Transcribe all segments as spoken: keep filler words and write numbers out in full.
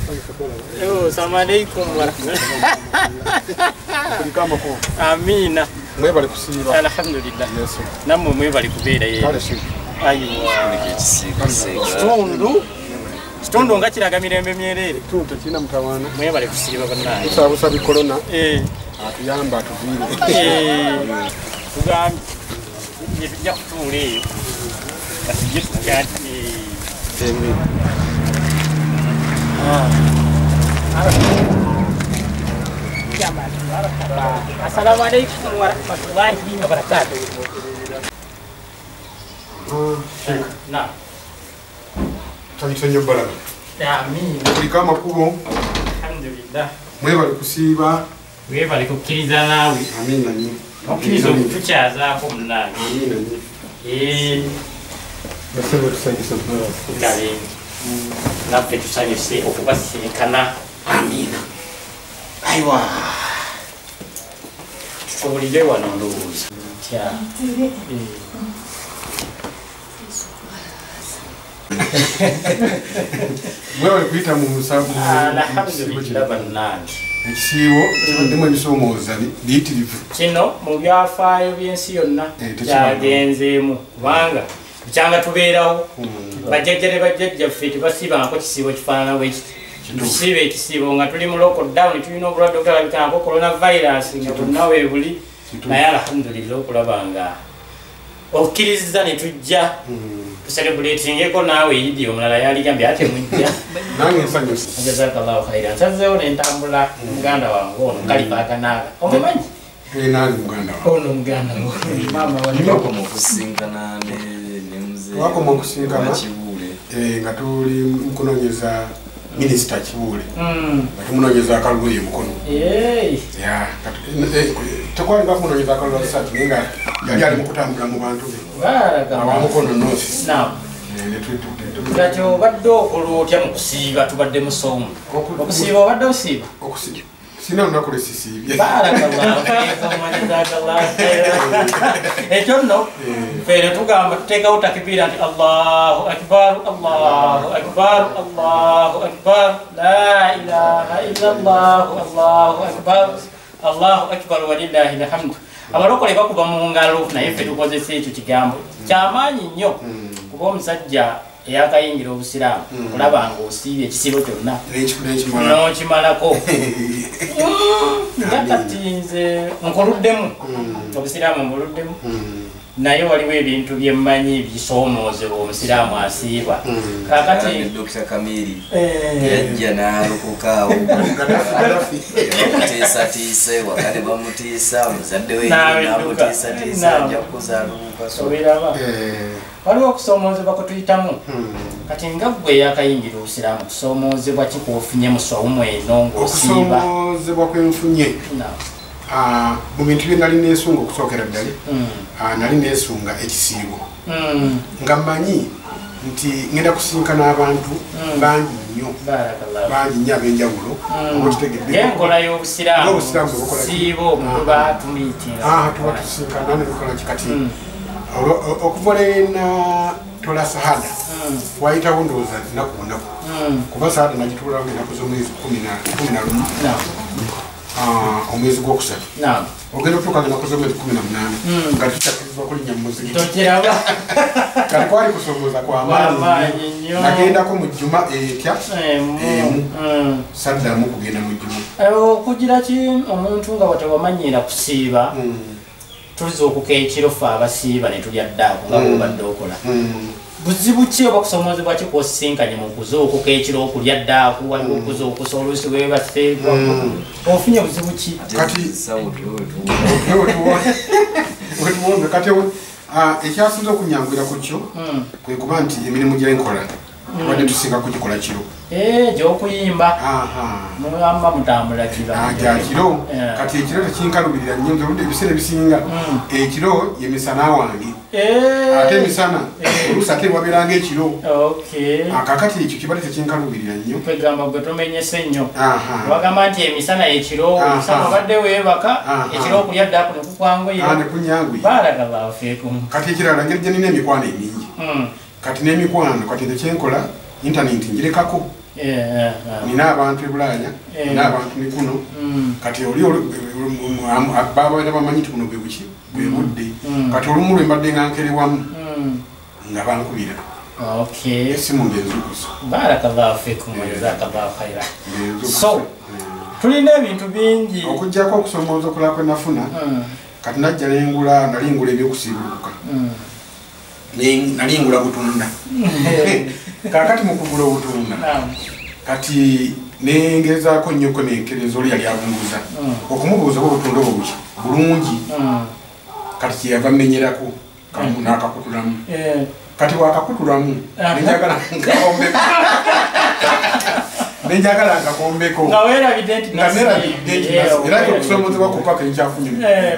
Yo, assalamu alaikum warahmatullahi. Amina. Mwe bali kusiba. Alhamdulillah. Yes. Namwe mwe bali kubeera ye. Kale shi. Aywa. Kitundu. Kitundu nga kiraga mirembe myerere. Kitundu kina mutawana. Mwe bali kusiba banaye. Sabu sabi corona. Eh. Atuyamba atuvire. Eh. Tugambi. Yebijja kutuula eyo. Kati gye tukati. Emi. Assalamu alaikum warahmatullahi wabarakatuh. Sheikh. Naam. Tabisenyo baraka. Amin. Kulika makubo. Alhamdulillah. Mwe bali kusiba. Mwe bali kukkiriza naawe. Amina nyi. Okkiriza okutukyazaako munnange. Amina nyi. Eh. Basebo tusanyisa mwe. Kale. Naffe tusanyuse okubasisinkana. Amina. Aywa. Tutuulire wano ndowooza. Tya. Mwe bali kuyita mu musabu. Alhamdulillah bannange. Ekisiibo ndimo ebisomooza biyitirivu. Kino mu byafaayo by'ensi yonna kyagenzeemu kubanga kyanga tubeerawo bajjajja ne bajjajjaffe tebasiibangako kisiibo kifaanana bwe kiti. Tusiiba ekisiibo nga tuli mu lockdown tulina obulwadde obutalabikangako coronavirus nga tonna weebuli naye alhamdulillah okulaba nga okkiriza ne tujja tucelebratingeko naawe idi omulala yaligambye ate mujja nange nsanyuse jazakallahu khairan nsazeewo ne ntambula muganda wange ono kalipaakanaaga omumanyi naali muganda wange ono muganda mama wamukusinkana ne muzee wakoma okusinkana Kibuule nga tuli mukunoonyeza minisita Kibuule nga tumunoonyeza akalulu ye mukono tekwalinga kumunoonyeza akalulu asatu naye nga yali ali mukutambula mu bantu be awamukono noosi kati obadde okola otya mu kusiiba tubadde musoomu okusiiba obadde osiiba sina lunaku lwesisiibye ekyo nno ffe ne tugamba tuteekawo takbiira nti allahu akbar allahu akbar allahu akbar la ilaha illa allahu allahu akbar allahu akbar walillahi lhamdu abalokole bakuba mu ngalo naye ffe tukozesa ekyo kigambo kyamaanyi nnyo kuba omusajja eyakayingira obusiraamu olaba nga osiibye ekisiibo kyonna n'okimalako nga kati nze nkuluddemu obusiraamu mbuluddemu naye waliwo ebintu byemmanyi bisoomozebwa omusiraamu asiiba kakati Dokita Kamiri yajja n'alokokaawo bamutiisatiise wakati bamutiisa omuzadde we n'amutiisatiisa ajja kuzaalubuka waliwo okusoomozebwa kwe tuyitamu kati nga ggwe eyakayingira obusiraamu kusoomozebwa kikuofunye mu swawumu eno ng'osiiba okusoomozebwa kwe nfunye mu bintu bye nali neesunga okusookera ddala nali neesunga ekisiibo nga mmanyi nti ngenda kusinkana abantu bangi nnyo bangi nnyo ab'enjawulo enkola y'obusiraamu siiba omuntu batumiitinga tuba tusinkana netukola kikati okuva lena tola sahada wayitawo ndowooza nnaku bunaku kuba sahada nagitulawo ennaku z'omwezi kumi na lumu omwezi gwokusatu ogenda otuuka ngenaku z'omwezi kumi na munaana nga tukyakkirizibwa kulinnya mu muzikiti kati kwali kusomooza kwamaanyi nagendako mu jjuma etya emu saddamu kugenda mu jjuma okugira ki omuntu nga watewamanyira kusiiba tuliza okuka ekiro ffe abasiiba ne tulya ddaaku nga bwobadde okola buzibu ki oba kusoomozebwa ki kwosisinkanye mu kuza okuka ekiro okulya ddaaku waliwo okuza okusa oluusi weebase ofunye buzibu ki kati wetuwonge kati ekyasinza okunyangwira ku kyo kwe kuba nti emirimu gyenkola wadde tusinga kugikola kiro gyokuyimba mugamba mutambula kiro kati ekiro tekinkalubirira nnyo nzoludde ebiseera ebisinga ekiro yemisana wange ate emisana oluusi ate wabeeranga ekiro kakati ekyo kibadde tekinkalubirira nnyo kwegamba gwe tomenyese nnyo wagamba nti emisana ekiro omusana obadde weebaka ekiro okulya ddaaku nekukwanguyira nekunyanguyira baalagalafeekumu kati ekirala ngeri gye nina emikwano emingi kati n'emikwano kati ekyenkola intaneti ngirekako nina abantu ebulaya nina abantu ne kuno kati oli babaera bamanyi ti buno bwe buki bwe budde kati olumu lwe mbadde nga nkerewamu nga bankubira esimu ngenzukusa. Barakallahu fikum wa jazakallahu khaira. So tulina ebintu bingi okujjako okusomooza okulaba kwe nafuna kati najja nengula nalingula ebyokusiibuluka nalingula butunda kakati mukugula obutunda kati nengezaako nnyoko nenkereza oli yali abunguza okumubuuza obutunda obwo buki bulungi kati kyeyava mmenyerako kamu n'akakutulamu kati wakakutulamu nenjagala nkawombeko nenjagala nkakombeko nga weerabidde nti era kyokusoomozebwa kupaka ekyafunye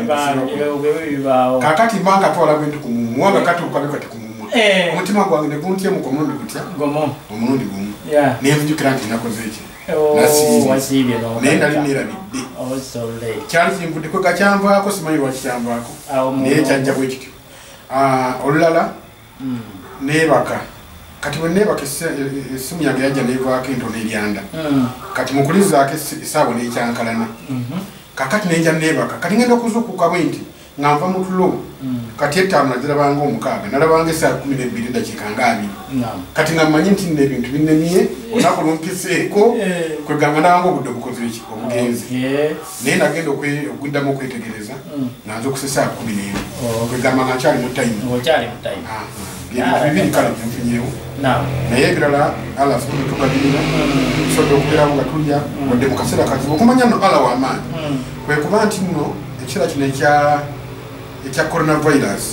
kakati mba nkatwala bwentu ku mumu wanga kati okabe kati ku mumwa omutima gwange ne guntyemu ku mulundi gutya omulundi gumu nenvujukira nti nakoze eki nasiibye naye nali neerabidde kyali kinvuddeko gakyanvaako simanyi lwaki kyanvaako naye kyajja bwe kityo olulala neebaka kati bwe neebaka essimu yange yajja neevaako entono eryanda kati mukulizaako esaawa n'ekyankalana kakati nenja neebaka kati ngenda okuzuukuka bwe nti nga nva mu tulo kati ettaano nazirabanga omukaaga nalabanga esaawa kumi n'ebbiri eddakiika nga abiri kati nga mmanyi nti nno ebintu binnemye olunaku lumpiseeko kwegamba nabanga obudde obukoze eki obugenzi naye nagenda okuddamu okwetegereza nga nza okusa esaawa kumi n'emu kwegamba nga nkyali mu tayimu ebintu bibiri kale byenfunyeewo naye ebirala ala asobodde tugabirira tusobodde okubeerawo nga tulya wadde mu kaseera kazibu okumanya nno ala w'amaanyi kwe kuba nti nno ekiseera kino ekya coronavirus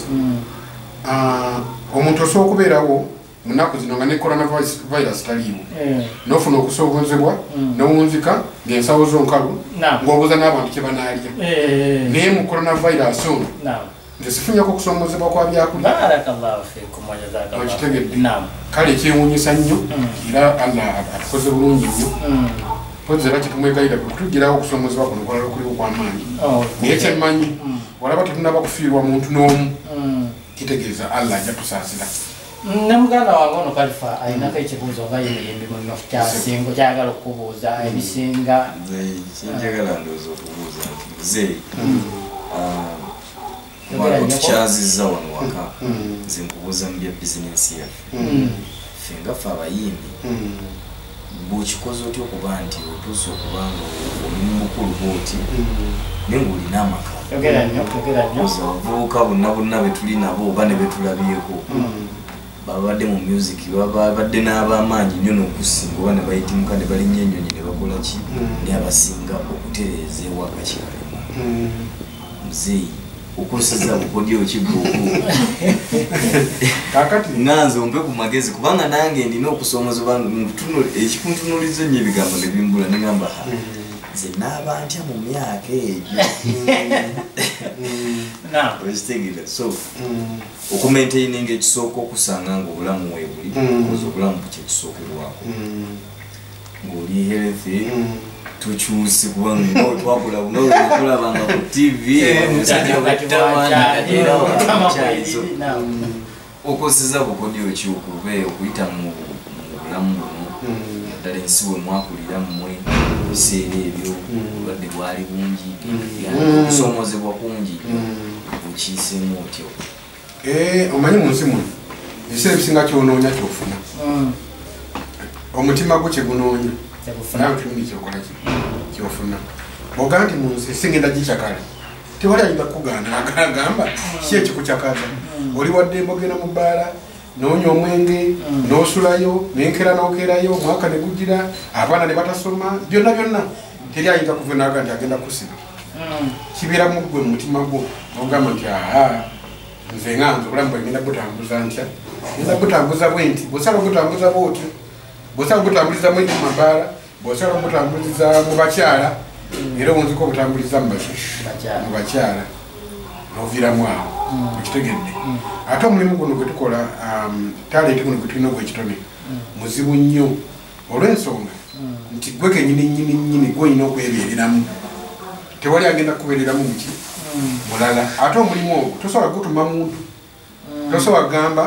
omuntu osobola okubeerawo mu nnaku zino nga ne coronavirus taliiwo n'ofuna okusobozebwa n'owunzika ng'ensawo zo nkalu ng'obuuza n'abantu kye banaalya naye mu coronavirus ono nze sifunyako okusomozebwa kwa byakulya okitegedde kale ekyewuunyisa nnyo era allah atukoze bulungi nnyo pozi era kitumwegayira kutugirawo okusomozebwa kuno kwalala okuliwo kw'amaanyi naye kyemmanyi walaba tetunaba kufiirwa muntu n'omu kitegeeza allah ajja tusaasira. Ne muganda wange ono Kalifa alinako ekibuuzo nga yemirembe muno kyasingo kyagala okubuuza ebisinga kinjagala ndowooza okubuuza nti muzeeyi otukyazizza wano waka nze nkubuuza mu bya bizinensi yaffe ffe nga ffe abayimbi bw'okikoze otya okuba nti otuuse okuba nga omulimu mukulu bwoti naye ng'olina amaka abavubuka bonna bonna betuli nabo oba ne betulabyeko babadde mu music babadde n'abamaanyi nnyo n'okusinga oba ne bayitimuka ne balinnya ennyonyi ne bakola ki naye abasinga okutereeza ewaka kyalimu muzeeyi okoseza bukodyo kibbuku nga nze ompe ku magezi kubanga nange ndina okusomozebwa ekikuntunuliza ennyo ebigambo ne bimbula ne ngamba nze naaba ntya mu myaka egyo okitegera so okumaintaininga ekisooka okusanga nga obulamu weebuli oza obulamu kyekisookerwako ng'oli healthy tukyuse kubanga twakula buno tulabanga ku tivi okoseza bukodyo ki okube okuyita mu bulamu buno ddala ensi bwe mwakulira mmwe ebiseera ebyo obulwadde bwali bungi okusomozebwa kungi okiisemu otyo omanyi mu nsi muno ebiseera ebisinga kyonoonya kyofuna omutima gwo kyegunoonya nawe kimundi kyokola kyofuna bwogamba nti mu nsi singenda gikyakala tewali ayinza kukugaana agamba ki ekikukyakaza oli wadde embogera mu bbaala n'onywa omwenge n'osulayo n'enkera n'okeerayo omwaka ne gugira abaana ne batasoma byonna byonna teri ayinza kuva naga nti agenda kusiba kibeeramu gwe mu mutima gwo n'ogamba nti aha nze nga nze obulamu bwe ngenda butambuza ntya ngenda butambuza bwe nti bw'osala obutambuza bwoti bw'osala obutambuliza mu mabaala bw'osala obutambuliza mu bakyala era owunziko obutambuliza mu bakyala n'oviramu awo ekitegedde ate omulimu guno gwe tukola talenti guno gwe tulina ogwekitone muzibu nnyo olw'ensonga nti gwe kenyini nyini nyini gwenyina okwebeereramu tewali agenda kubeereramu muki mulala ate omulimu ogwo tosobola gutuma muntu tosobola kugamba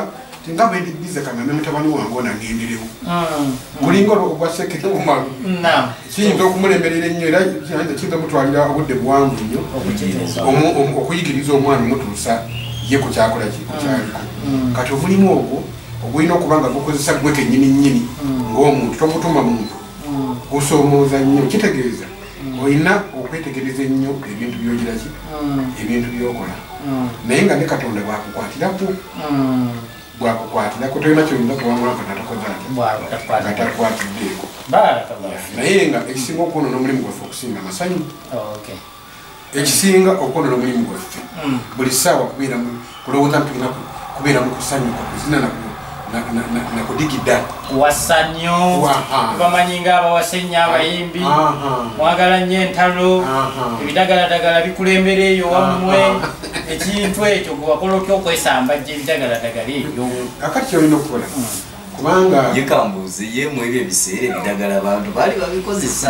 tinga bendi bize kama mutabani wange ona ngenderewo kulingo obwasekeke omalu naam kintu okumulemberera ennyo era kintu mutwalira obudde buwanvu nnyo okuyigiriza omwana omutuusa ye ku kyakola kyaliko kati omulimu ogwo ogulina okuba nga gukozesa gwe kennyini nnyini ng'omuntu tomutuma muntu gusoomooza nnyo kitegeeza olina okwetegereza ennyo ebintu byogira ki ebintu byokola naye nga ne katonda bwakukwatirako bwakukwatirako tolina kyoyinza kuwangula nga takwatiddeeko naye nga ekisinga okwonoona omulimu gwaffe okusinga amasanyu ekisinga okwonoona omulimu gwaffe buli ssaawa kulowooza tulina kubeera mu kusanyuka kuzina nakudigida wasanyo bamanyi nga abawasenya abayimbi mwagala nnyo entalo ebidagaladagala bikulembera eyo wammwe ekintu ekyo gwewakola otya okwesambajja ebidagaladagala ebyo akati kyolina okukola kubanga yekambuuze yemu ebyo ebiseera ebidagala abantu baali babikozesa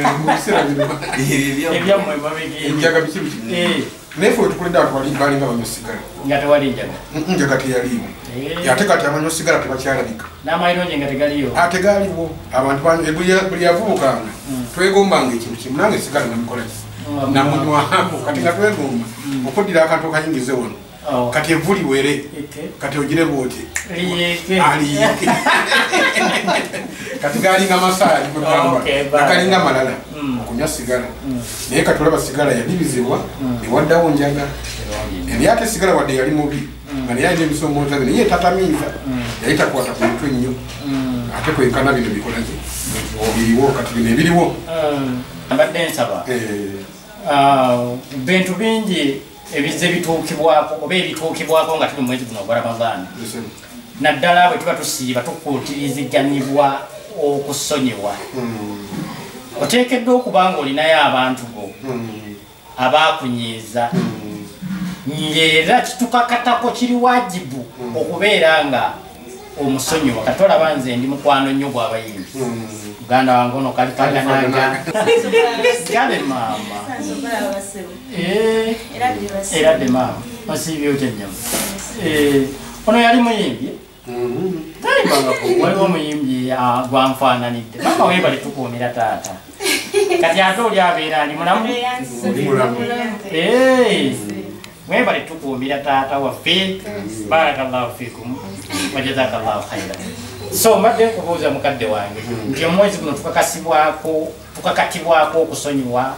ebyammwe babigenjaga biki biki naye fe wetukulidde abantu balinga banywa sigala nga tewali njaga njaga teyaliiwo ate kati abanywa sigala tebakyalabika n'amayinonje nga tegaliyo ategaliwo abantu buli yavubukanga twegombanga ekintu kimu nange sigala namukolaki namunywamu kati nga twegomba okuddira akantu okayingize wano kati evvu liwere kati ogire bwoti aliyike kati galinga masaali nakalinga malala okunywa sigala naye kati olaba sigala yadibizibwa newaddawo njaga naye ate sigala wadde yali mubi nga naye alina emisomooza naye tatamiiza yali takwata ku mutwe nnyo ate kwenkana bino bikolaki biriwo kati bino ebiriwo mbadde nsaba bintu bingi ebize bituukibwako oba ebituukibwako nga tuli mu mwezi guno ogwa Ramadhaani naddala bwe tuba tusiiba tukuutiriziganibwa okusonyiwa oteekeddwa okuba nga olinayo abantu go abaakunyiiza ng'era kitukakatako kiri wajibu okubeera nga omusonyiwa kati olaba nze ndi mukwano nnyo gw'abayimbi muganda wange ono kali kaganaga gale maama era de maama osiibye otya nnyama ono yali muyimbi talibangako waliwo omuyimbi gwanfaananidde maama webale tukuumira taata kati ate oli abeera ali mulamu mwebale tukuumira taata waffe barakallahu fikum wajazakallahu khaira so mbadde nkubuuza mukadde wange nti omwezi guno tukakasibwako tukakatibwako okusonyiwa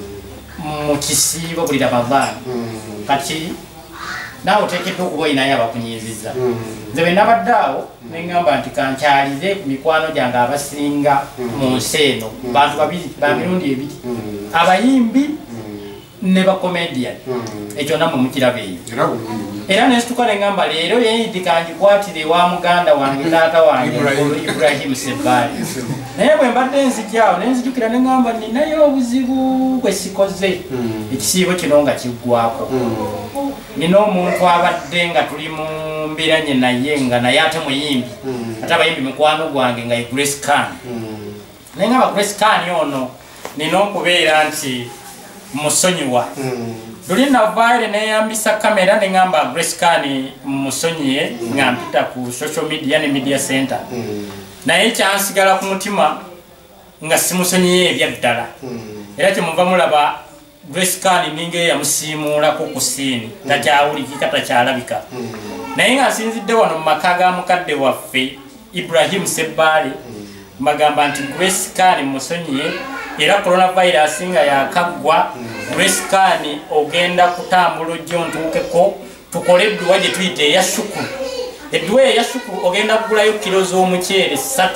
mu kisiibo buli Ramadhaani kati naawe oteekeddwa okuba olinayo abakunyiizizza nze bwe nabadde awo neŋŋamba nti kankyalize ku mikwano gyange abasinga mu nsi eno bantu babiri ba mirundi ebiri abayimbi ne bakomedian ekyo namwe mukiraba eyo era nesituka neŋŋamba leero yeidi kangikwatire wa muganda wange taata wange Ibrahim Sebbali naye bwe mbadde nzijaawo nenzijukira neŋŋamba ninayo obuzibu bwe sikoze ekisiibo kino nga kiggwako nina omuntu abadde nga tuli mu mbiranye naye nga naye ate muyimbi ate abayimbi mukwano gwange nga Grace Khan naye ngamba Grace Khan ono nina okubeera nti musonyiwa luli navaire neyambisa kamera neŋŋamba Grace Khan musonyiye nga mpita ku social media ne media center naye kyansigala ku mutima nga simusonyiye ebyaddala era kyemuva mulaba Grace Khan ninga eyamusiimuulako ku siini takyawulikika takyalabika naye nga nsinzidde wano mu maka ga mukadde waffe Ibrahim Sebbali mbagamba nti Grace Khan musonyiye era coronavirus nga yakaggwa Grace Khan ogenda kutambula ojjo ntuukeko tukole edduwa gye tuyita eya shukuru edduwa eya shukuru ogenda kugulayo kiro z'omuceere ssatu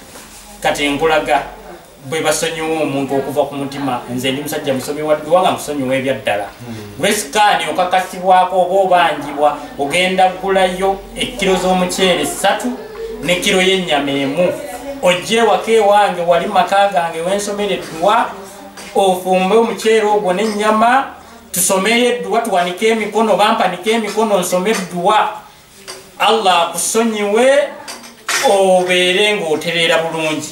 kati nkulaga bwe basonyiwa omuntu okuva ku mutima nze ndi musajja musomi wa dduwa nga musonyiwa ebyaddala Grace Khan okakasibwako oba obanjibwa ogenda kugulayo ekiro z'omuceere ssatu ne kiro y'ennyama emu ojje waka ewange wali maka gange wensomera edduwa ofumbe omuceere ogwo n'ennyama tusomere edduwa tuwanike emikono bampanike emikono nsome edduwa Allah akusonyiwe obeere ng'otereera bulungi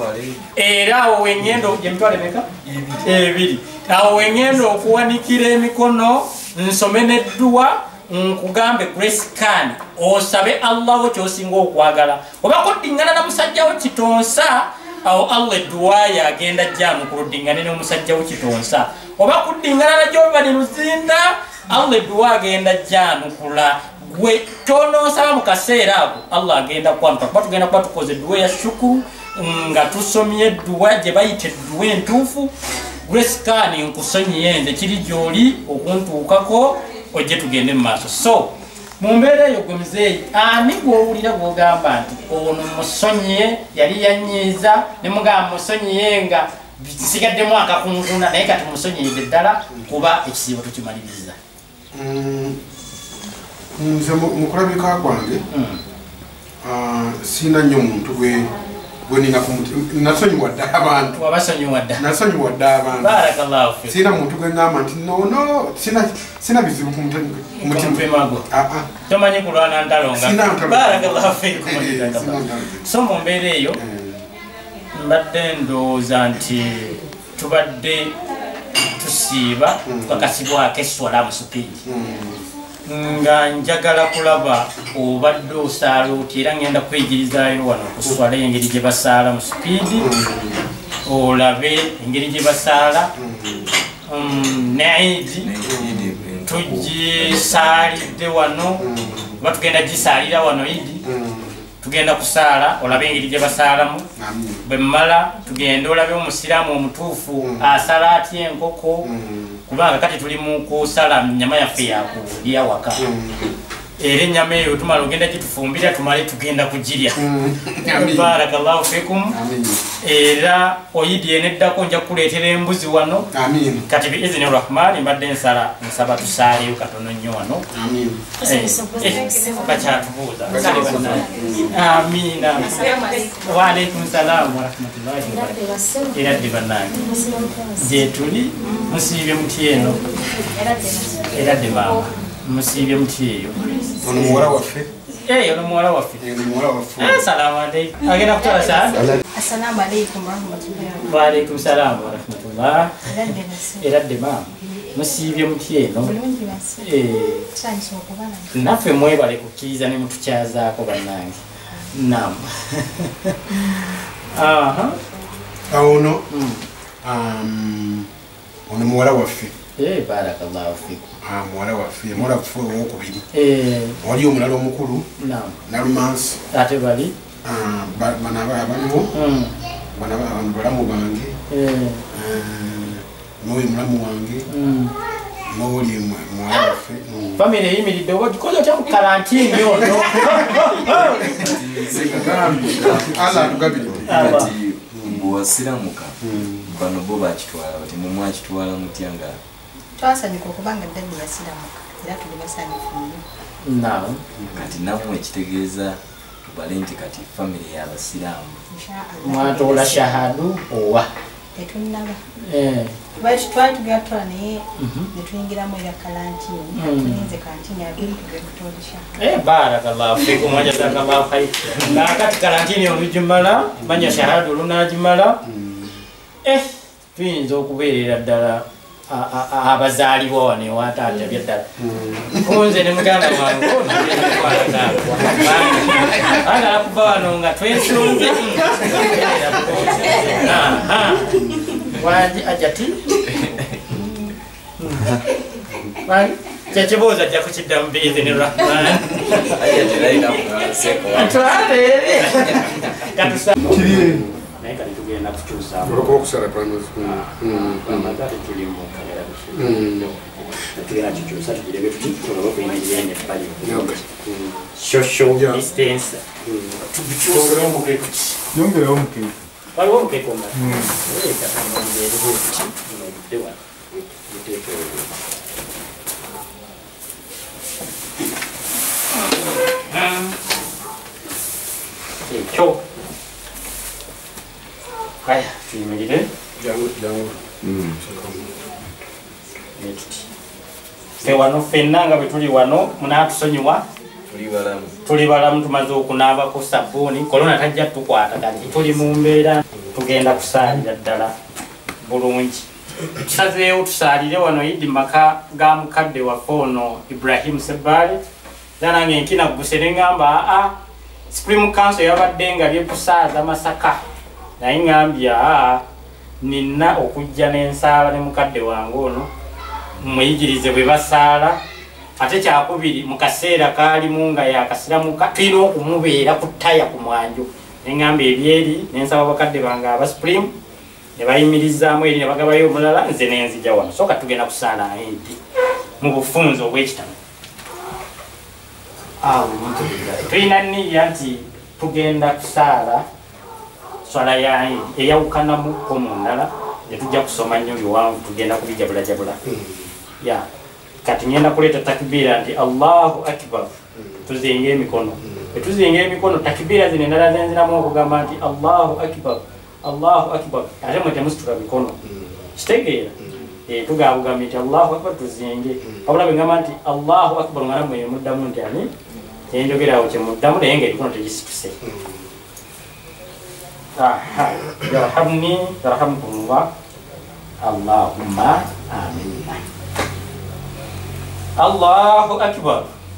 era awo wengendo gyemitwale meka ebiri awo wengendo okuwanikira emikono nsome n'edduwa nkugambe Grace Khan osabe Allah wo kyosinga okwagala oba kuddingana na musajja wo kitonsa awo Allah dua yagenda jamu kuddingana ne musajja wo kitonsa oba kuddingana na joba ne luzinda Allah dua agenda jamu kula gwe tono saba mukaseera ako Allah agenda kwampa kwa tugenda kwa tukoze dua ya shukuru nga tusomye dua je bayite dua entufu grace kani nkusonyiye nze kiri joli okuntuukako ojje tugende mu maaso so mumbere yo gwe muzeeyi ani gwowulira gwogamba nti ono musonyiye yali yanyiiza ne mugamba musonyiye nga sigaddemu akakunkuna naye kati musonyiyidde ddala kuba ekisiibo tukimaliriza nze mukulabika kwange siina nnyo muntu gwe gwenina nasonyiwa ddala abantu wabasonyiwa ddala nasonyiwa ddala abantu barakallahu fik siina muntu gwe ngamba nti nono sina bizibu ku mutima gwo tomanyi kulwana ntalonga barakallahu fik so mu mbeera eyo mbadde ndowooza nti tubadde tusiiba tukakasibwako eswala mu supiidi nga njagala kulaba obadde osaala oti era ngenda kwegirizayo wano kuswala engeri gye basaala mu supiidi olabe engeri gye basaala neidi tugisaalidde wano oba tugenda gisaalira wano idi tugenda kusaala olabe engeri gye basaalamu bwe mmala tugenda olabe omusiraamu omutuufu asala atya enkoko kubanga kati tuli mu kusala nyama yaffe yakulya waka era ennyama eyo tumala ogenda gitufumbira tumale tugenda kugirya barakallahu fikum era oyidi eneddako nja kukuleetera embuzi wano kati biizini rahmani mbadde nsala nsaba tusaaleyo katono nnyo wano bakyatubuuza amina waalaikum salaamu warahmatullahi wabarakatuh era dde bannange gye tuli musiibye muti eno era dde maama musiibye muti eyo ono muwala waffe ono muwala waffe assalamu alaikum agenda kutwala saada assalamu alaikum warahmatullahi waalaikum salaamu warahmatullah era dde maama musiibye muti eno naffe mwebale kukkiriza ne mutukyazaako bannange nam ono ono muwala waffe barakallahu fikum muwala waffe muwala waffe owokubiri wali omulala omukulu nalumansi ate bali bano abaliwo bano balamu bange noyo mulamu wange noli muwala waffe famire eyimiridde oba gikoze otya mu karantini ono ala atugabiridde bwewasiramuka bano bo bakitwala bati mumwakitwala mutya nga twasanyuka okubanga ddali yasiramuka era tuli basanyufu nnyo kati nammwe ekitegeeza tubale nti kati famire y'abasiraamu mwatoola shahadu owa tetunnaba twali tugatwala naye netuyingiramu era kalantini tulinze kantini abiri tugenda kutoola barakallahu fikum wajazakallahu khair nakati kalantini olugimala manya shahadu olunagimala tuyinza okubeerera ddala abazaalibwa wano ewataata byaddala kunze ne muganda wange agala kuva wano nga twesunze wangi ajati kyekibuuzo ajja kukiddamu biizini rahman naye kati tugenda kukyusamuolwokuba ate tuli mu kamera tugenda kikyusa tugirebe tuti tulabe okuyimirira ene tubali social distance tubikyusiramu mukeeko ki yongeraho mukeeko waliwo omukeeko omala eriwo tuti nodde wano muteekewo ekyo kaya tuyimirire fe wano ffenna nga bwe tuli wano munaatusonyiwa tuli balamu tumaze okunaabako sabbuuni kolona tajja tukwata kati tuli mu mbeera tugenda kusaalira ddala bulungi tusazeewo tusaalire wano idi maka ga mukadde waffe ono Ibrahim Sebbale nange nkina gusere ngamba a Supreme Council yabadde nga byekusaaza Masaka naye ngambya a nina okujja n'ensaala ne mukadde wange ono muyigirize bwe basaala ate kyakubiri mu kaseera kaalimu nga yakasiramuka tulina okumubeera ku ttaya ku mwanjo neŋŋamba ebyeri nensaba bakadde bange aba Supreme ne bayimirizaamu eri ne bagabayo omulala nze nenzija wano soka tugenda kusaala enti mu bufunze obw'ekitamu awo tulina nniya nti tugenda kusaala swala ya eyawukanamuko mu ndala netujja kusoma nnyo biwanvu tugenda kubijabulajabula ya kati ngenda kuleeta takbira nti Allahu Akbar tuzinga emikono etuzinga emikono takbira zino endala zenziramu okugamba nti Allahu Akbar Allahu Akbar ate mwe temusitula mikono kitegeera tugabugambye nti Allahu Akbar tuzinge wabula bwe ngamba nti Allahu Akbar nga namwe muddamu nti ani enjogerawo kyemuddamu naye nga emikono tegisituse yarhamni yarhamkumullah Allahumma amin. Allahu Akbar.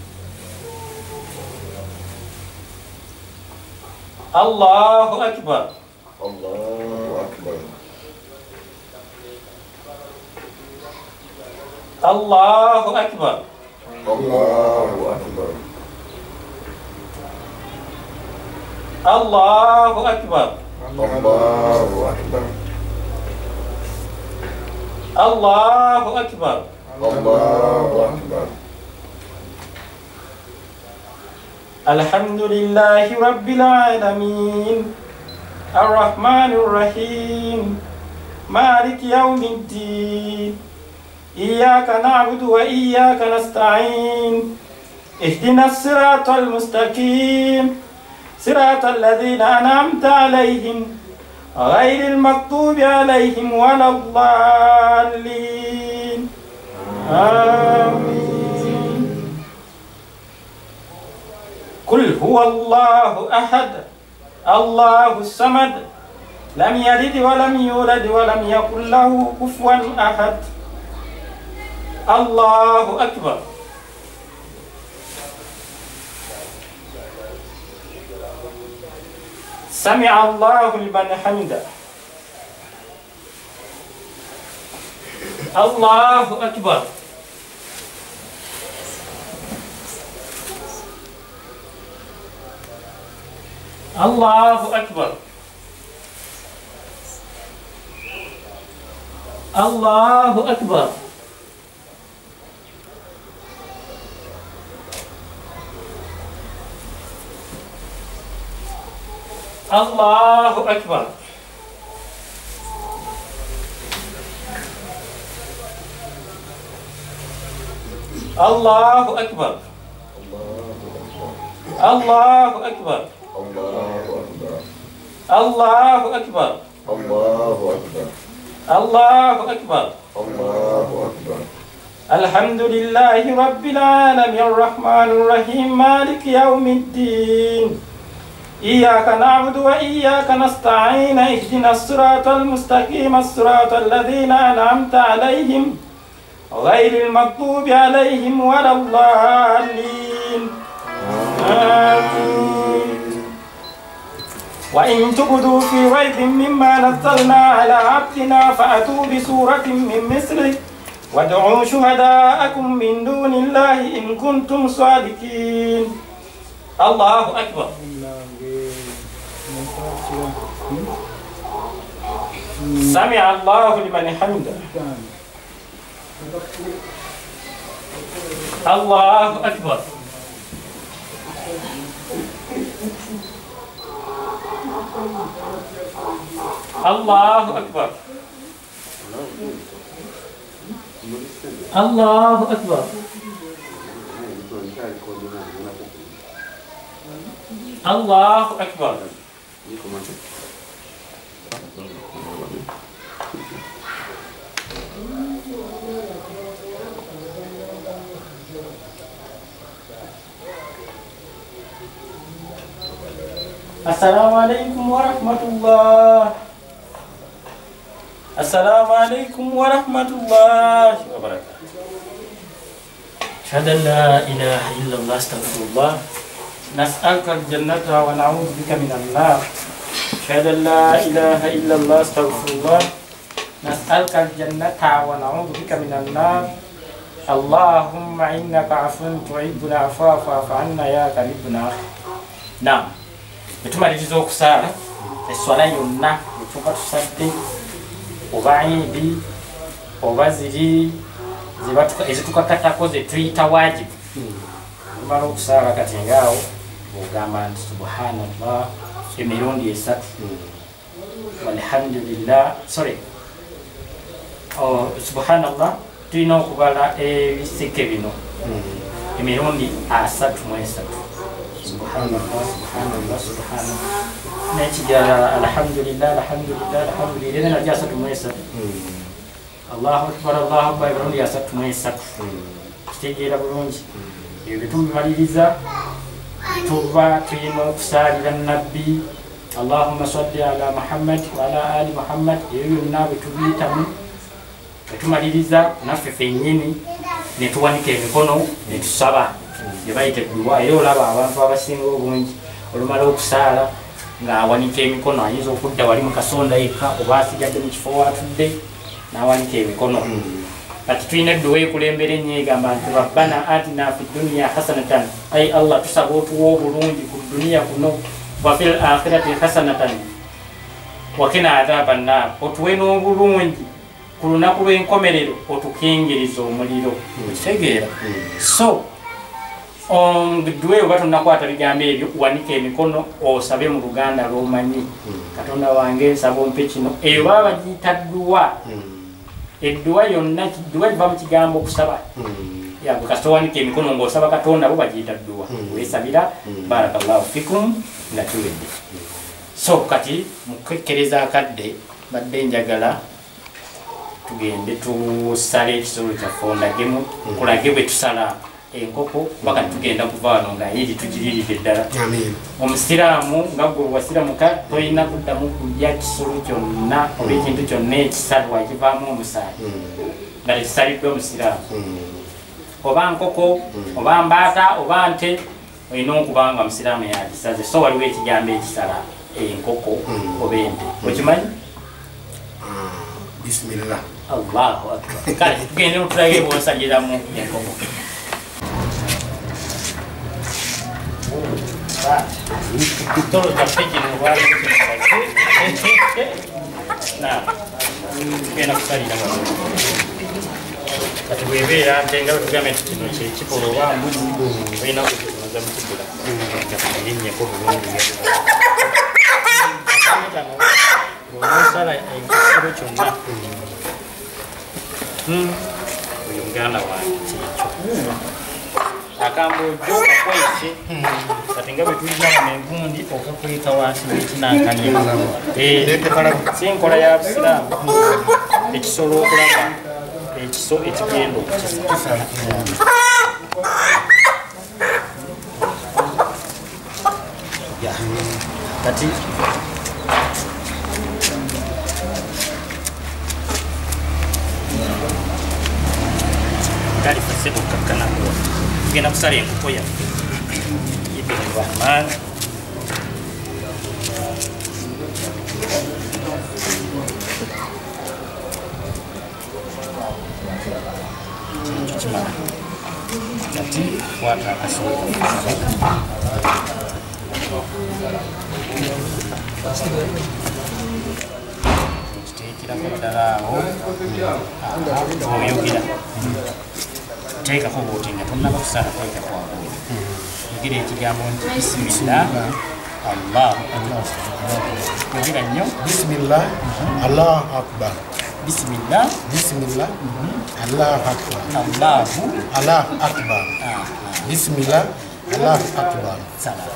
Allahu Akbar. Allahu Akbar. Allahu Akbar. Allahu Akbar. Allahu Akbar. Allahu Akbar. Allahu Akbar. Allahu Akbar. Alhamdulillahi Rabbil Alamin. Ar-Rahmanir Rahim. Maliki Yawmiddin. Iyyaka na'budu wa iyyaka nasta'in. Ihdinas siratal mustaqim. Siratal ladzina an'amta 'alaihim ghairil maghdubi 'alaihim waladdallin. Amin. Qul huwallahu ahad. Allahus samad. Lam yalid wa lam yulad wa lam yakul lahu kufuwan ahad. Allahu Akbar. Sami'a Allahu liman hamidah. Allahu Akbar. Allahu Akbar. Allahu Akbar. Allahu Akbar. Allahu Akbar. Allahu Akbar. Allahu Allahu Akbar. Akbar. Allahu Akbar. Allahu Akbar. Allahu Akbar. Alhamdulillahi Rabbil Alamin. Ar-Rahmanir Rahim. Maliki Yawmiddin. Iyyaka na'budu wa iyyaka nasta'in. Ihdinas siratal mustaqim. Siratal ladzina an'amta 'alaihim ghairil maghdubi 'alaihim waladdallin. Amin. Wa in tubdu fi raybin mimma nazzalna 'ala 'abdina fa'atu bi suratin min mislihi wad'u shuhada'akum min dunillahi in kuntum sadiqin. Allahu Akbar. Sami'a Allahu liman hamidah. Allahu Akbar. Allahu Akbar. Allahu Akbar. Allahu Akbar. Assalamualaikum warahmatullahi Assalamualaikum warahmatullahi wabarakatuh. أشهد أن لا إله إلا الله استغفر الله نسألك الجنة ونعوذ بك من النار أشهد أن لا إله إلا الله استغفر الله نسألك الجنة ونعوذ بك من النار اللهم إنك عفو تحب العفو فاعف عنا يا كريم. نعم betumaliriza okusaala eswala yonna etuba tusadde oba idi oba ziri ezitukakatako zetuyita wajibu tumala okusaala kati ngaawo ogamba nti subhanallah emirundi esatu walhamdulillah sorry subhanallah tulina okubala ebiseke bino emirundi asatu mu esatu subhanallah subhanallah subhanallah nekijala alhamdulillah alhamdulillah alhamdulillah najja asatu mu esatu Allahu akbar Allahu akbar emirundi asatu mu esatu kitegeera bulungi ebyo bitumaliriza tuba tulina okusaalira nabbi Allahumma salli ala Muhammad wa ala ali Muhammad ebyo byonna bitubiyitamu betumaliriza naffe fennyini netuwanika emikono netusaba yebayita dduwa era olaba abantu abasinga obungi olumala okusaala ng'awanika emikono ayinza okudda wali mu kasonda yekka oba asigadde mu kifo watudde n'awanika emikono kati tulina edduwa ekulembera ennyo egamba nti rabbana atina fi duniya hasanatan ai allah tusaba otuwa obulungi ku duniya kuno wa fil akhirati hasanatan wakina adhaba nnar otuwe n'obulungi ku lunaku lw'enkomerero otukingiriza omuliro okitegeera so duwe oba tonakwata bigambo ebyo wanika emikono osabe mu luganda lw'omanyi katonda wange nsaba ompe kino eyo baba bagiyita dduwa edduwa yonna dduwa liva mu kigambo okusaba yagwe kasita owanika emikono ng'osaba katonda bo bagiyita dduwa weesabira barakallahu fikum nga tuwedde so kati mukekkereza akadde badde njagala tugende tusale ekisolo kyaffe ondagemu kulage bwe tusala enkoko baka tugenda kuva wano nga yiri tugiriridde ddala omusiraamu nga gwe wasiramuka tolina kuddamu kulya kisolo kyonna oba ekintu kyonna ekisalwa kivaamu omusaayi nga tekisaliddwe omusiraamu oba nkoko oba mbaata oba nte olina okuba nga omusiraamu yagisaze so waliwo ekigambo ekisala enkoko oba ente okimanyi bismillah Allahu akbar kale tugende otulage bwosajiramu enkoko todo café kino wali na tugenda kusalira kati bwebeera nte nga bwetugambe nti kino kyekikola oba mbuzi olina okukitumaza mukigula erinnyeko bulungi bwonosala ekisolo kyonna oyo muganda wange kyekyo akambojo akwaise kati nga bwe tulina wano engundi okakweka wansi nekinankanya si nkola ya busiraamu ekisolo okulaba ekiso ekigenda okukisa kati kali fasebo kakkana tugenda kusala enkoko yaffe ibnirahman kimala kati kwata akasolo kiteekirako ddala awo oyogera teekako bwoti nga tonnaba kusala teekako awo yogera ekigambo nti bisimillah allahu akbar yogera nnyo bismillah allahu akbar bismillah bismillah allahu akbar allahu allahu akbar bismillah allahu akbar salam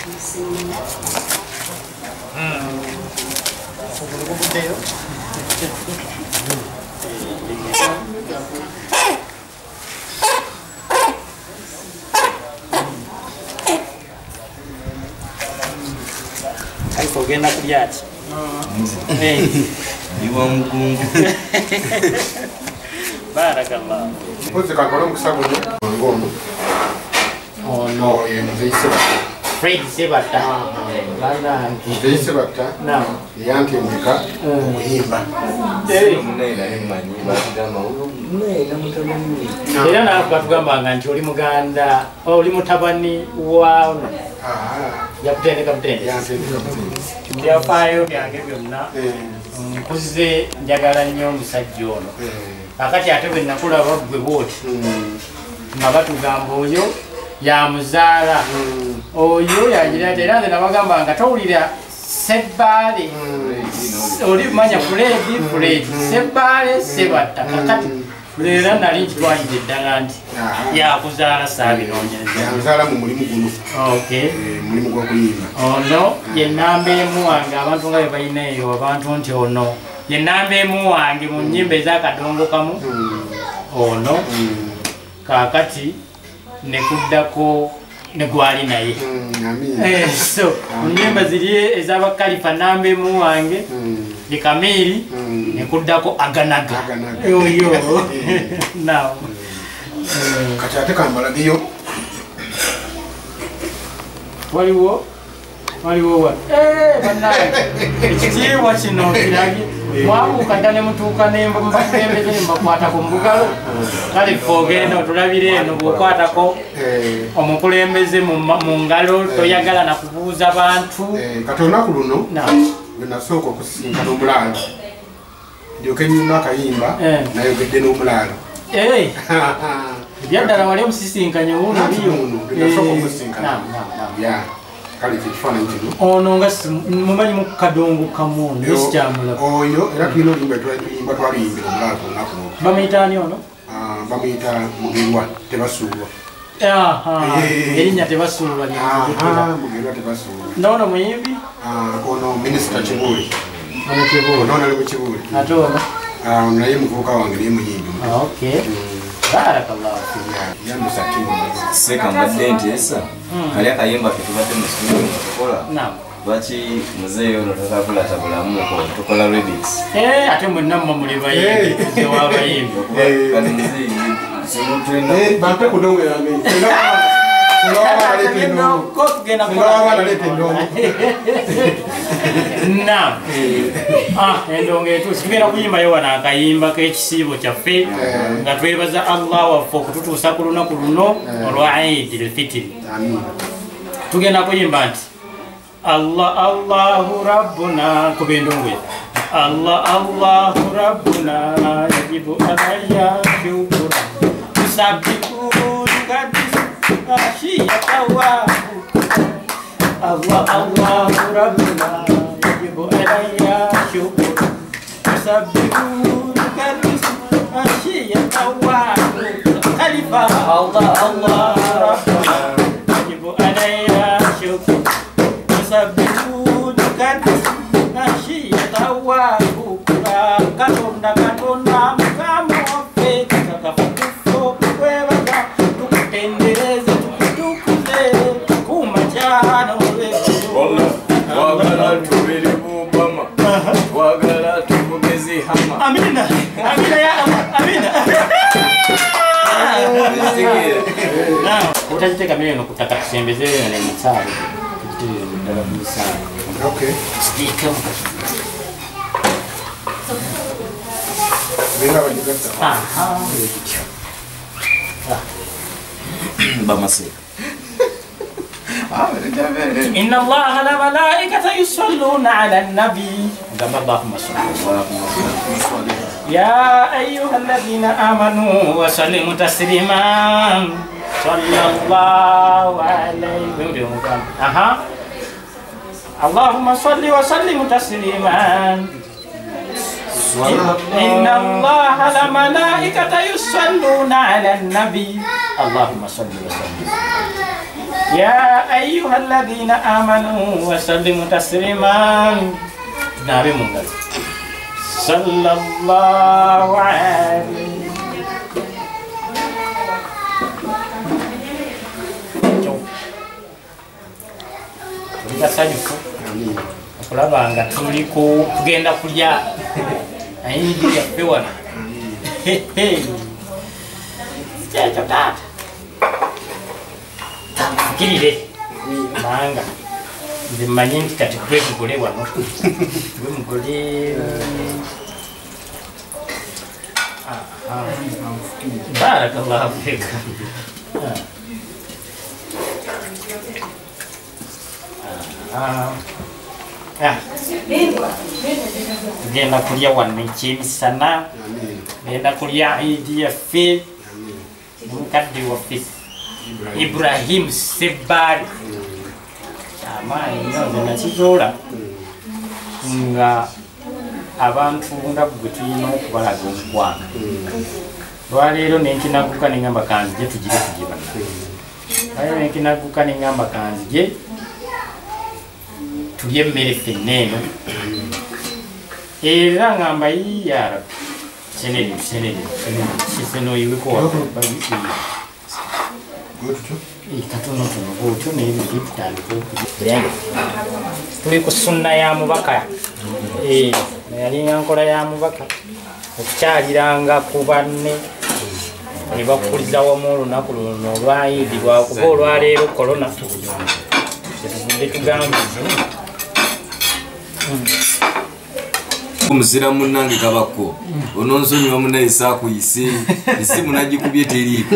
Kaifa ogenda kulya ati? Iwa mukungu. barakallah Mpozi kakole mukisa guno ngono. ono Oh, ye muzeyi Sebatta. Fred Sebatta bana Muzeyi Sebatta na yantendeka okuyimba. era nawe batugambanga nti oli muganda oli mutabani wa ono Ah, yakutendeka mutendesi yantendeka muzeyi. byafaayo byange byonna Eh, nkuze njagala nnyo omusajja ono eh, kakati ate bwe nakulaba gwe booti mm, nga batugamba oyo yamuzaala mm, oyo yagira ati era nze nabagamba nga towulira Sebbaale oli manya Fuledi Fuledi Sebbaale Sebatta kakati era nali nkitwalidde eddala nti ah, yakuzaala saabinoonyereza yanzaala mu mulimu guno. okay Eh, mulimu gw'okuyimba. ono ye nnamba emu wange abantu nga bwe balina eyo abantu nti ono ye nnamba emu wange mu nnyimba ez'akadongo kamu Mm, ono mm, kakati nekuddako negwali naye mm, amiina. Eh, so mu nnyimba ziri ez'abakalifa nnamba emu wange Mm, ye Kamiri mm. nekuddako aganaga Aganaga. oyo naw Kati ate kambalageyo. waliwo waliwo wa Eh, bannange ekitiibwa kino kiragi mwabuuka dda ne mutuuka nembakulembeze nembakwata ku mbugalo kale ffe ogenda otulabire eno bw'okwatako Eh, omukulembeze mu ma- mu ngalo toyagala nakubuuza bantu eh, kati olunaku luno na lwe nasooka okusisinkana omulaalo ndyoke nyimba akayimba Eh. nayogedde n'omulaalo. Eh, ebyaddala wali omusisinkanye wuuno Nati biyo muno, nasooka omusisinkana. Naam, naam, naam. Ya, kale ekyo ekifaananyi kino. ono nga si- mumanyi mu kadongo kamu ono esikyamulaba Oyo era tulina oluyimba twali tuyimba twaliyimbira omulaalo olunaku olwo. bamuyitaani ono Ah, bamuyita Mugerwa Tebasuulwa. Aha, Eh. erinnya tebasuulwa lyekutula Aha, Mugerwa Tebasuulwa. nono muyimbi Ah, ono minisita Kibuuli. ono Kibuuli Ono ali mu Kibuuli. ate ono Ah, ono naye muvubuka wange naye muyimbi. Ah, okay barakallahu fik Ya, yandusa timu. seka mbadde nteesa kali akayimba ketubadde mu studio nga tukola naam lwaki muzeeyo ono takakulatabulamumuko tukola remix Eh, ate mwenna mma muli bayimbi ewabayimbi okuba kali muzeeyi tulina Eh, bampe ku ndongo yange. Singa waba naleeta endongo. Singa waba naleeta endongo. naam Ah, endongo etuusi tugenda kuyimbayo wano akayimba k'ekisiibo kyaffe nga twebaza Allah waffe okututuusa ku lunaku luno olwa Eid al-Fitr Amiina. tugenda kuyimba nti Allah Allahu Rabbuna kuba endongo eyo Allah Allahu Rabbuna yajibu alayya shukura tusabbihu nuqaddisu ashiyatawa Allah Allahu Rabbuna yajibu alayya shukura tusabbihu nuqaddisu ashiyatawa khalifa Allah Allah Rabbuna yajibu alayya shukura tusabbihu nuqaddisu ashiyatawa katonda katonda mukama waffe kakafufo webaga tukutendereze tukutukuze kumakyano twagala tubiri bubama twagala tuvugezi hama amina amina ya Allah amina utaziteka miliyoni kutaka tusembezeyo ne mitsalo tutidala kumisalo Okay. stikemu Benga bajigasa. aha bamaseka إن الله وملائكته يصلون على النبي اللهم صل يا أيها الذين آمنوا وسلموا تسليما صلى الله عليه وسلم أها اللهم صل وسلم تسليما إن الله وملائكته يصلون على النبي اللهم صل وسلم يا أيها الذين آمنوا وسلموا تسليما نبي منغل صلى الله عليه Tulikasanyufu okulaba nga tuliko tugenda kulya ayingira yaffe wano kyekyo taata kirire manga nze mmanyi nti kati gwe mugole wano gwe mugole barakallahu fika tugenda kulya wano ekyemisana genda kulya idi yaffe mukadde waffe Ibrahim Sebari amaanyi nnyo nze nakizoola nga abantu nga bwe tulina okubalaga omukwano lwaleero nenkinaguka neŋŋamba kanzije tugire tugye bana lwaleero nenkinaguka neŋŋamba kanzije tulye emmere ffenna eno era ngamba yiyara seneri seneri kisenoyiweko katonotono bwotyo nebiri tutandika okulya tuli ku sunna ya mubaka nayalinga nkola ya mubaka okukyaliranga ku banne ne bakuliza wamu olunaku luno olwayidi lwakuba olwaleero korona tetuvudde tugambize omuzira munnange kabako ononsonyiwa munaye saakuyise esimu nagikubye teriiko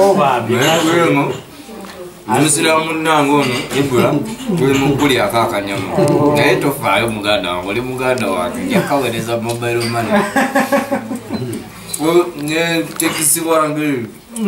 omuzira munnange ono ibula tuli mukulyako akanyama naye tofaayo muganda wange oli muganda wange njakawereza mobile money ne tekisi wange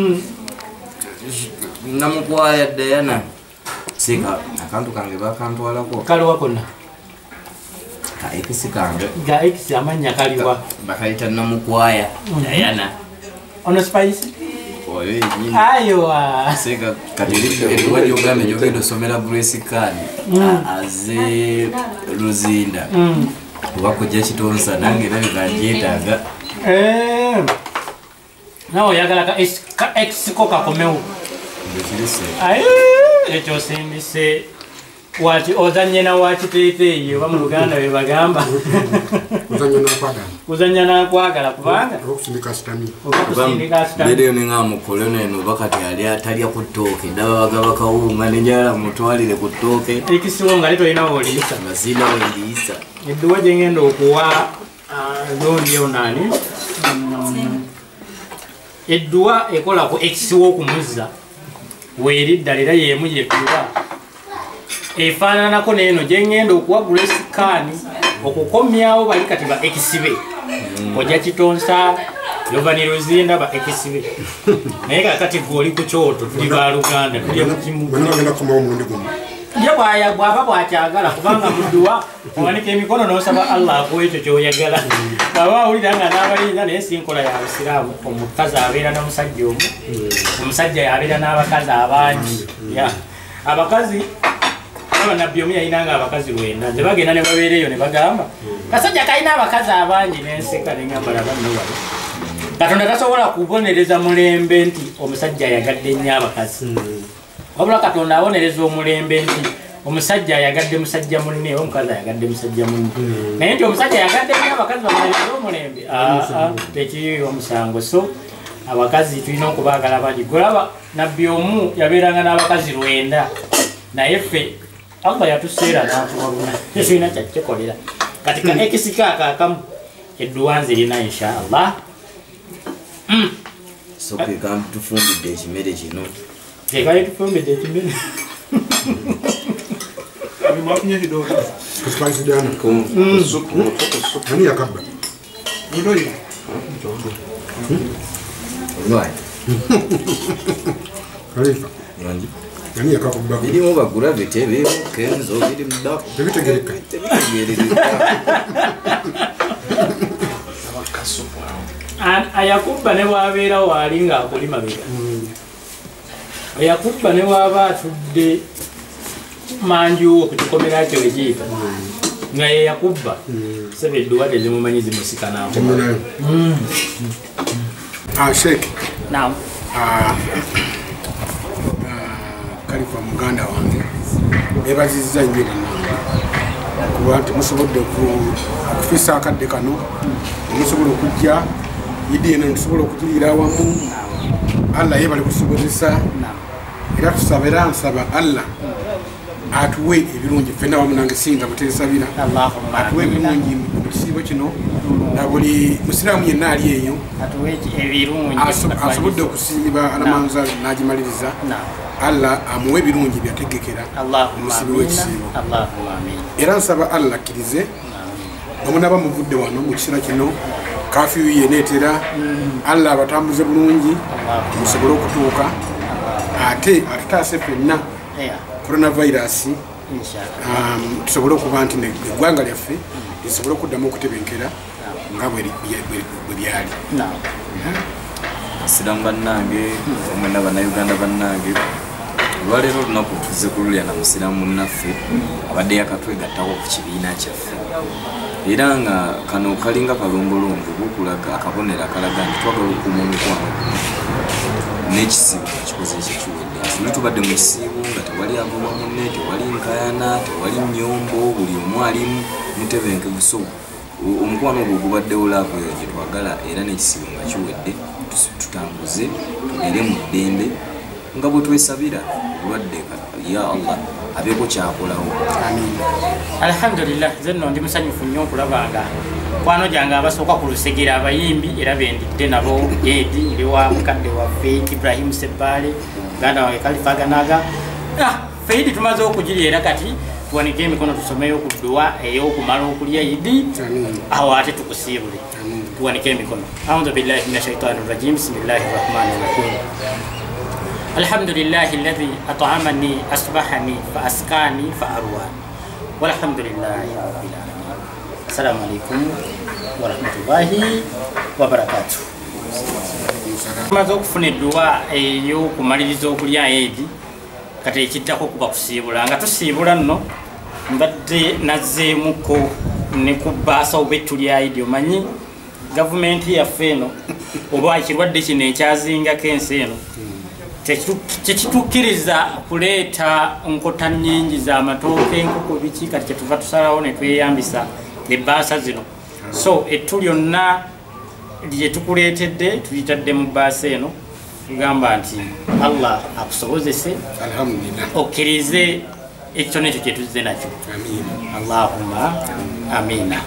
namukwaya Diana sika akantu kange bakantwalako kaliwa konna ka ekisi kange ga ekisi amanya kaliwa bakayita namukwaya Diana ono spice oyo yini ayowa sika katiri edwa yogame jogendo somera Grace Khan aze Luzinda wako je kitonsa nange nawe kanjetaga eh nawo yagala ka ex ko kakomeu ndekirese ayi ekyo simbise wati ozanye na wakiteete iyo ba mu Luganda we bagamba uzanya na kwagala uzanya na kwagala kubanga okusindika stamina okusindika stamina bede ninga mukolene no bakati ali atalya ku toke ndaba bagaba kawunga nenjala mutwalire ku toke ekisiwo nga leto ina olisa mazina olisa edduwa jengendo okuwa londi onani edduwa ekola ku ekisiwo kumuzza weeridda lera yemu yetuwa efaananako neeno gyengenda okuwa Grace Khan okukomyawo bali kati ba ekisibe ojja kitonsa Yovani Luzinda ba ekisibe naye kakati gweoli ku kyoto tuli ba Luganda tulya mukimu bagenda kukomawo omulundi gumu ye bwaya bwaba bwakyagala kubanga mudduwa owanika emikono n'osaba Allah akuwa ekyo kyoyagala baba awulira nga n'abalinza naye si nkola ya busiraamu omukazi abeera n'omusajja omu omusajja yabeera n'abakazi abangi abakazi abanabbi omu yayinanga abakazi lwenda nze bagenda ne babeereyo ne bagamba kasajja kalina abakazi abangi nenseka neŋŋamba labanno wali Katonda tasobola kubonereza mulembe nti omusajja yagadde nnyo abakazi wabula Katonda abonereza omulembe nti omusajja ayagadde musajja munne omukazi ayagadde musajja munne naye nti omusajja yagadde nnyo abakazi babonereza omulembe tekiri omusango so abakazi tulina okubaagala bangi golaba nabbi omu yabeeranga n'abakazi lwenda naye ffe Allah yatuseera n'atuwabuna tulina kyakyekolera kati ka ekisika akaakamu edduwa nzirina inshallah soke kam tufumbidde ekimere kino ekale tufumbidde ekimere Spice Diana ani yakabba ndoyi right Khalifa ani yakakubba birimu bagula bitebe kenzo biri mudako tebitegereka tebitegereka ayakubba ne bwabeera waali ng'akulima bega ayakubba ne bwaba atudde manju okukikomera kyo ekiyita nga ye yakubba sebe edduwa tezimumanyi zimusika naako Sheikh naam Khalifa muganda wange ebazizza nnyo kuba nti musobodde okufiisa akadde kano musobola okujja yidi eno tusobola okugirira awamu Allah yebale kusobozesa era tusaba era nsaba Allah atuwe ebirungi ffenna wamu nange singa buteesabira atuwe ebirungi mu kisiibo kino na buli musiraamu yenna ali eyo asobodde okusiiba alamanza n'agimaliriza Allah amuwe ebirungi byategekera omusibi w'ekisiibo era nsaba Allah akkirize omunaba muvudde wano mu kiseera kino kafiyu yeneetera Allah abatambuze bulungi musobole okutuuka ate atutaase ffenna coronavirus tusobole okuba nti eggwanga lyaffe lisobole okuddamu okutebenkera nga bwe byali. Basiraamu bannange omwenda bannayuganda bannange olwaleero olunaku tuzze kululya na musiraamu munnaffe abadde yakatwegattawo ku kibiina kyaffe era nga kano kalinga kalombolombo okulaga akabonero akalaga nti twagala okuuma omukwano n'ekisiibo kikoze ekyekiwedde tuli tubadde mu kisiibo nga tewali agoma munne tewali nkayana tewali nnyombo buli omu ali mutebenkevu so omukwano ogwo gubaddewo laavu eyo gye twagala era n'ekisiibo nga kiwedde tutambuze tubeere mu ddembe nga bwe twesabira obulwadde ya Allah abeeko kyakolawo. Alhamdulillah nze nno ndi musanyufu nnyo okulabanga kwano gyange abasooka ku lusegera abayimbi era bendidde nabo edi ndi wa mukadde waffe Ibrahim Sebale muganda wange Kalifaganaga feidi tumaze okugiri era kati tuwanike emikono tusomeyo ku dduwa ey'okumala okulya idi awo ate tukusiibule tuwanike emikono. A'udhu billahi minash shaitani rrajim bismillahir rahmanir rahim. الحمد لله الذي أطعمني أصبحني فأسقاني فأرواني والحمد لله رب العالمين. السلام عليكم ورحمة الله وبركاته. Tumaze okufuna edduwa ey'okumaliriza okulya edi kati ekiddako kuba kusiibula nga tusiibula nno mbadde nazzeemuko ne ku bbaasa oba ettu lya edi omanyi gavumenti yaffe eno oba ekirwadde kino ekyazingako ensi eno tekitukkiriza kuleeta nkota nnyingi z'amatooke enkoko biki kati kyetuva tusalawo ne tweyambisa ebbaasa zino so ettu lyonna lye tukuleetedde tuyitadde mu bbaasa eno tugamba nti Allah akusobozese okkirize ekyo nekyo kye tuzze nakyo. Allahumma amina.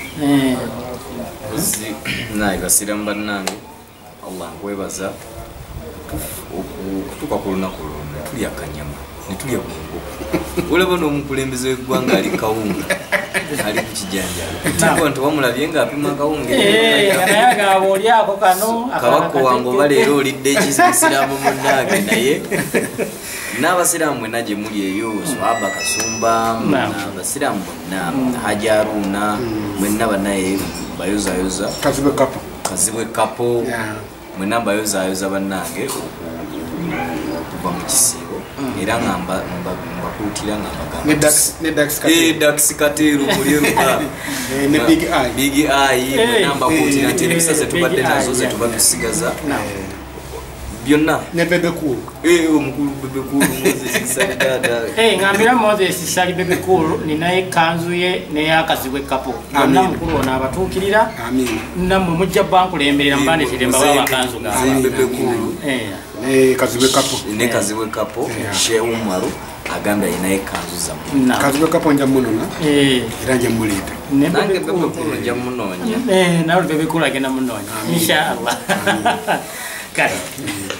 naye basiraamu bannange Allah nkwebaza okutuuka ku lunaku luno netulya kanyama netulya kungo olaba n'omukulembeze w'eggwanga ali kawunga ali ku kijanjalo nti wamulabye ng'apima kawunga naye agaba olyako kano kabaka wange oba leero olidde ekisiraamu munnange naye n'abasiraamu mwenna gye muli eyo swaba kasumba abasiraamu bonna hajaruuna mwenna bannaye bayozayoza kazibwe kapo mwenna bayozayoza bannange okuva mu kisiibo era nga mbakuutira nga mbagamba kateeru mulyeruka big eye mwenna mbakuutira nti ebisa ze tubadde nazo ze tuba tusigaza byonna ne bebe kulu omukulu bebe kulu Moses Salidada ngambira Moses Sali Kulu ninaye kanzu ye neyakazibwe kapo bonna mukulu ono abatuukirira nammwe mujja bankulemberera mbandetere mbaba makanzu bebe kulu ne kazibwe kapo ne kazibwe kapo Sheikh Umaru agamba inaye kanzu zammwe kazibwe kapo nja munona era nja muleeta nange bebe kulu nja munoonya nawe bebe kulu agenda munoonya inshallah kale